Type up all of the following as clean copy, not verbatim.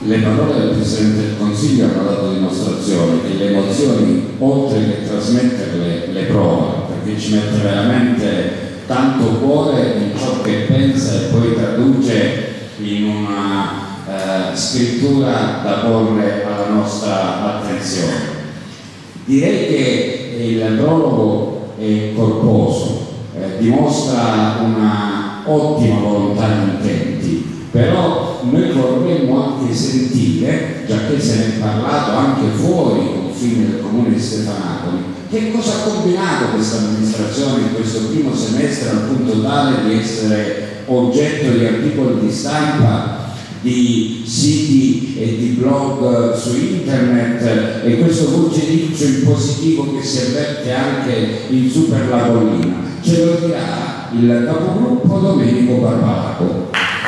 Le parole del Presidente del Consiglio hanno dato dimostrazione che le emozioni, oltre che trasmetterle, le prova, perché ci mette veramente tanto cuore in ciò che pensa e poi traduce in una scrittura da porre alla nostra attenzione. Direi che il prologo è corposo, dimostra una ottima volontà di intenti, però noi vorremmo anche sentire, già che se ne è parlato anche fuori i confini del comune di Stefanacoli, che cosa ha combinato questa amministrazione in questo primo semestre al punto tale di essere oggetto di articoli di stampa, di siti e di blog su internet, e questo giudizio in positivo che si avverte anche in su per la collina. Ce lo dirà il capogruppo Domenico Barbalaco.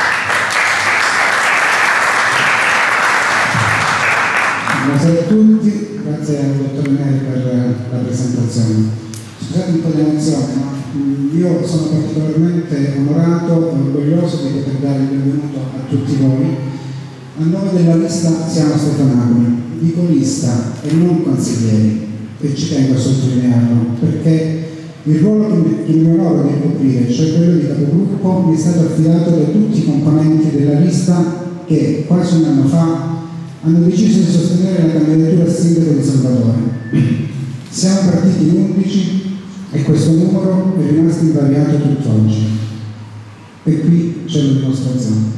Buonasera a tutti, grazie al dottor Neri per la presentazione. Scusate un po' di emozione, ma io sono particolarmente onorato e orgoglioso di poter dare il benvenuto a tutti voi. A nome della lista Siamo Stefanacoli, dico lista e non consiglieri, e ci tengo a sottolinearlo, perché il ruolo che mi onoro di ricoprire, cioè quello di capogruppo, mi è stato affidato da tutti i componenti della lista che quasi un anno fa hanno deciso di sostenere la candidatura a sindaco di Salvatore. Siamo partiti in 11 e questo numero è rimasto invariato tutt'oggi. E qui c'è la dimostrazione.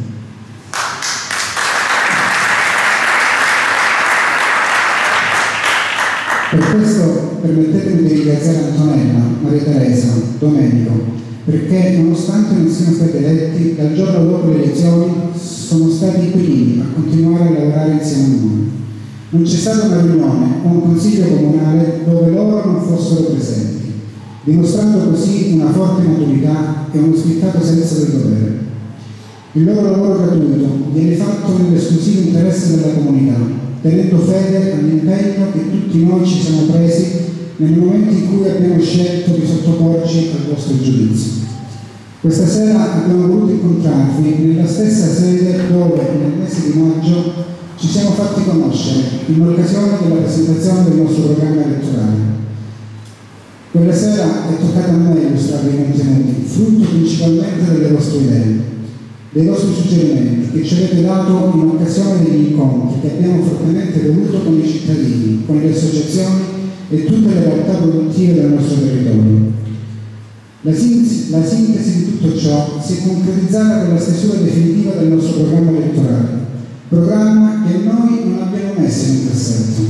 Per questo permettetemi di ringraziare Antonella, Maria Teresa, Domenico, perché nonostante non siano stati eletti, dal giorno dopo le elezioni sono stati i primi a continuare a lavorare insieme a noi. Non c'è stata una riunione o un consiglio comunale dove loro non fossero presenti, dimostrando così una forte maturità e uno spiccato senso del dovere. Il loro lavoro gratuito viene fatto nell'esclusivo interesse della comunità, tenendo fede all'impegno che tutti noi ci siamo presi nel momento in cui abbiamo scelto di sottoporci al vostro giudizio. Questa sera abbiamo voluto incontrarvi nella stessa sede dove nel mese di maggio ci siamo fatti conoscere in occasione della presentazione del nostro programma elettorale. Quella sera è toccata a me illustrare i contenuti, frutto principalmente delle vostre idee, dei vostri suggerimenti che ci avete dato in occasione degli incontri che abbiamo fortemente voluto con i cittadini, con le associazioni e tutte le realtà produttive del nostro territorio. La sintesi di tutto ciò si è concretizzata con la stesura definitiva del nostro programma elettorale, programma che noi non abbiamo messo in cassetto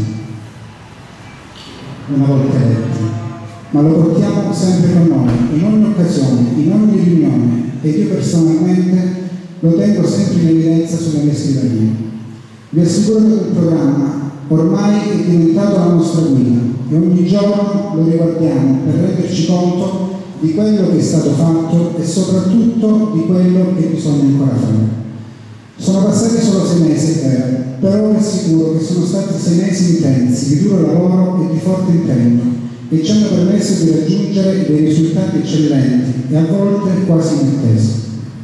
una volta eletti, ma lo portiamo sempre con noi, in ogni occasione, in ogni riunione, e io personalmente lo tengo sempre in evidenza sulle mie scrivanie. Vi assicuro che il programma ormai è diventato la nostra guida e ogni giorno lo riguardiamo per renderci conto di quello che è stato fatto e soprattutto di quello che bisogna ancora fare. Sono passati solo 6 mesi, è vero, però è sicuro che sono stati 6 mesi intensi, di duro lavoro e di forte impegno, che ci hanno permesso di raggiungere dei risultati eccellenti e a volte quasi inattesi.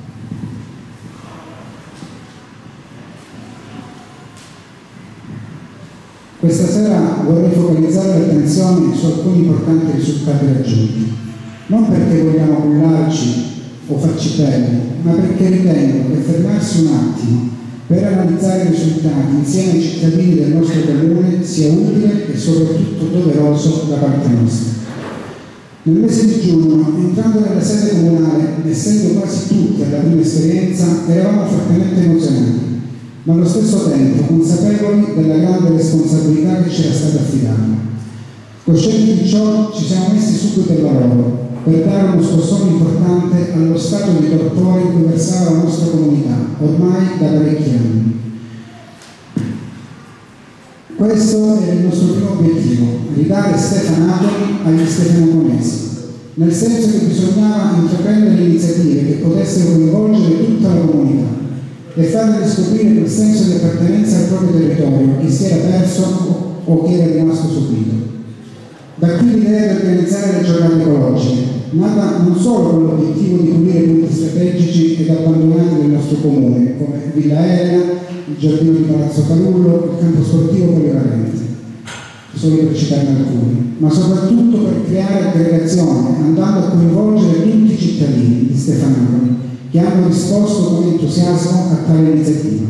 Questa sera vorrei focalizzare l'attenzione su alcuni importanti risultati raggiunti, non perché vogliamo cullarci o farci belli, ma perché ritengo che fermarsi un attimo per analizzare i risultati insieme ai cittadini del nostro comune sia utile e soprattutto doveroso da parte nostra. Nel mese di giugno, entrando nella sede comunale, essendo quasi tutti alla prima esperienza, eravamo fortemente emozionati, ma allo stesso tempo consapevoli della grande responsabilità che ci era stata affidata. Coscienti di ciò, ci siamo messi subito al lavoro per dare uno scossone importante allo stato di torpore in cui versava la nostra comunità, ormai da parecchi anni. Questo è il nostro primo obiettivo, ridare Stefanacoli agli stefanaconesi, nel senso che bisognava intraprendere iniziative che potessero coinvolgere tutta la comunità e farle riscoprire quel senso di appartenenza al proprio territorio, che si era perso o che era rimasto subito. Da qui l'idea di organizzare le giornate ecologiche, nata non solo con l'obiettivo di pulire punti strategici ed abbandonati del nostro comune, come Villa Elena, il giardino di Palazzo Calullo, il campo sportivo polivalente, solo per citarne alcuni, ma soprattutto per creare aggregazione, andando a coinvolgere tutti i cittadini di Stefanacoli che hanno risposto con entusiasmo a tale iniziativa.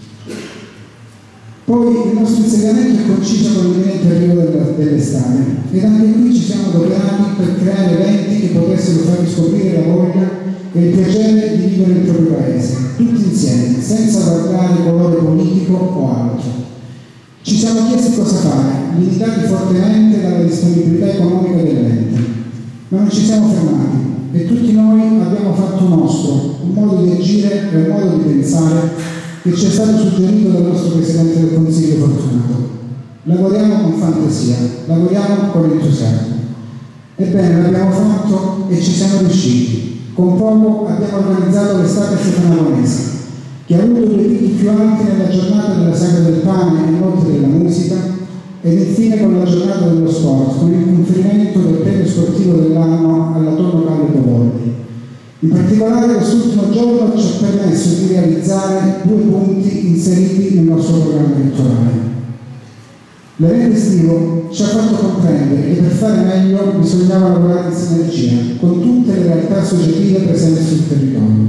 Poi il nostro insediamento è coinciso con l'imminente arrivo dell'estate ed anche qui ci siamo adoperati per creare eventi che potessero farvi scoprire la voglia e il piacere di vivere il proprio paese, tutti insieme, senza guardare colore politico o altro. Ci siamo chiesti cosa fare, limitati fortemente dalla disponibilità economica dell'ente, ma non ci siamo fermati e tutti noi abbiamo fatto nostro un modo di agire e un modo di pensare che ci è stato suggerito dal nostro Presidente del Consiglio Fortunato. Lavoriamo con fantasia, lavoriamo con entusiasmo. Ebbene, l'abbiamo fatto e ci siamo riusciti. Con poco abbiamo organizzato l'estate stefanagonese, che ha avuto due picchi più alti nella giornata della Sagra del Pane e inoltre della musica, ed infine con la giornata dello sport, con il conferimento del premio sportivo dell'anno alla Tonno Calle Povolli. In particolare quest'ultimo giorno ci ha permesso di realizzare due punti inseriti nel nostro programma elettorale. L'evento estivo ci ha fatto comprendere che per fare meglio bisognava lavorare in sinergia con tutte le realtà associative presenti sul territorio.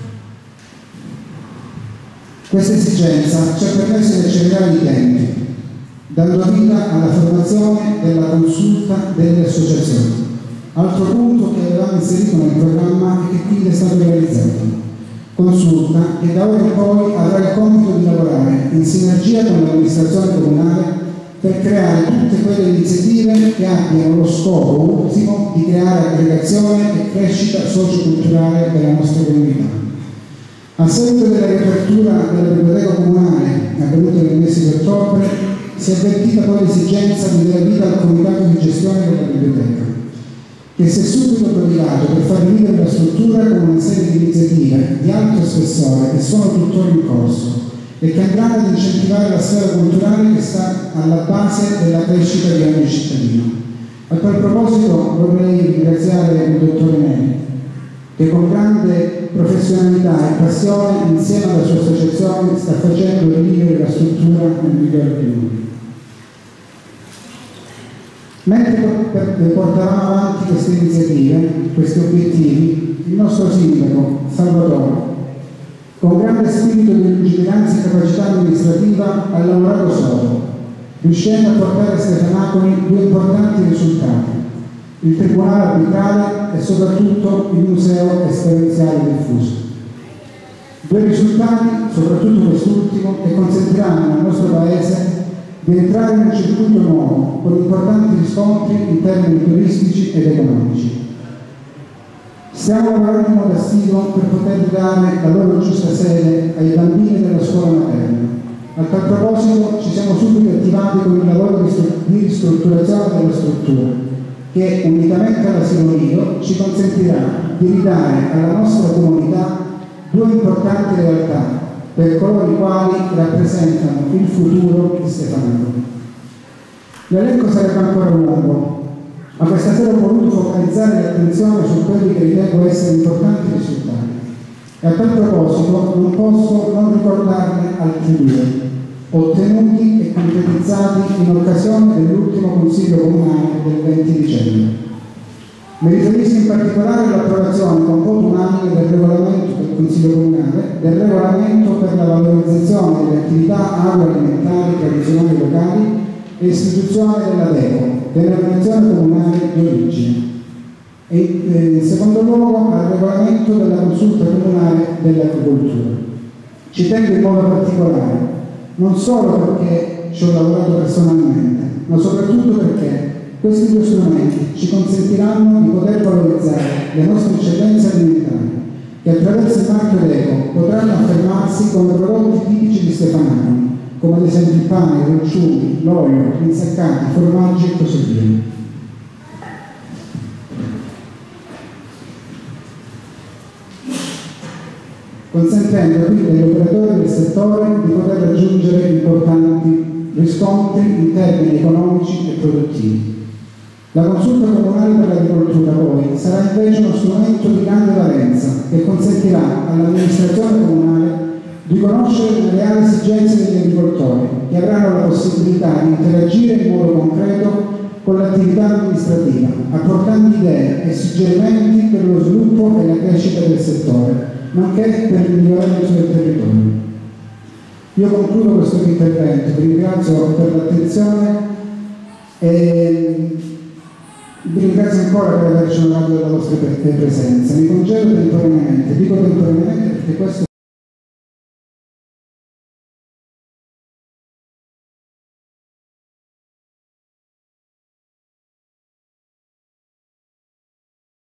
Questa esigenza ci ha permesso di accelerare i tempi, dando vita alla formazione della consulta delle associazioni. Altro punto che avevamo inserito nel programma e che quindi è stato realizzato. Consulta che da ora in poi avrà il compito di lavorare in sinergia con l'amministrazione comunale per creare tutte quelle iniziative che abbiano lo scopo ultimo di creare aggregazione e crescita socioculturale della nostra comunità. A seguito della riapertura della biblioteca comunale, avvenuta nel mese di ottobre, si è avvertita poi l'esigenza di dare vita al comitato di gestione della biblioteca, che si è subito prodigato per far vivere la struttura con una serie di iniziative di alto spessore che sono tuttora in corso e che andranno ad incentivare la sfera culturale che sta alla base della crescita di ogni cittadino. A quel proposito vorrei ringraziare il dottor Neri, che con grande professionalità e passione insieme alla sua associazione sta facendo rivivere la struttura nel migliore dei modi. Mentre portavamo avanti queste iniziative, questi obiettivi, il nostro sindaco, Salvatore, con grande spirito di lungimiranza e capacità amministrativa, ha lavorato solo, riuscendo a portare a Stefanacoli due importanti risultati: il tribunale arbitrale e soprattutto il museo esperienziale diffuso. Due risultati, soprattutto quest'ultimo, che consentiranno al nostro Paese di entrare in un circuito nuovo, con importanti riscontri in termini turistici ed economici. Stiamo lavorando in modo assiduo per poter dare la loro giusta sede ai bambini della scuola materna. A tal proposito ci siamo subito attivati con il lavoro di ristrutturazione della struttura, che unitamente all'asilo nido ci consentirà di ridare alla nostra comunità due importanti realtà per coloro i quali rappresentano il futuro di Stefanacoli. L'elenco sarebbe ancora lungo, ma questa sera ho voluto focalizzare l'attenzione su quelli che ritengo essere importanti risultati. E a tal proposito non posso non ricordarne altri due, ottenuti e concretizzati in occasione dell'ultimo Consiglio Comunale del 20 dicembre. Mi riferisco in particolare all'approvazione con voto unanime del regolamento del Consiglio Comunale, del regolamento per la valorizzazione delle attività agroalimentari tradizionali locali e istituzione della DECO, denominazione comunale di origine. E in secondo luogo al regolamento della consulta comunale dell'agricoltura. Ci tengo in modo particolare, non solo perché ci ho lavorato personalmente, ma soprattutto perché questi due strumenti ci consentiranno di poter valorizzare le nostre eccellenze alimentari, che attraverso il marchio DECO potranno affermarsi come prodotti tipici di Stefanacoli, come ad esempio il pane, i dolciumi, l'olio, gli insaccati, i formaggi e così via. Consentendo quindi agli operatori del settore di poter raggiungere importanti riscontri in termini economici e produttivi. La consulta comunale per l'agricoltura poi sarà invece uno strumento di grande valenza che consentirà all'amministrazione comunale riconoscere le reali esigenze degli agricoltori, che avranno la possibilità di interagire in modo concreto con l'attività amministrativa, apportando idee e suggerimenti per lo sviluppo e la crescita del settore, nonché per migliorare il suo territorio. Io concludo questo intervento, vi ringrazio per l'attenzione e vi ringrazio ancora per averci onorato della vostra presenza. Mi congedo temporaneamente, dico temporaneamente perché questo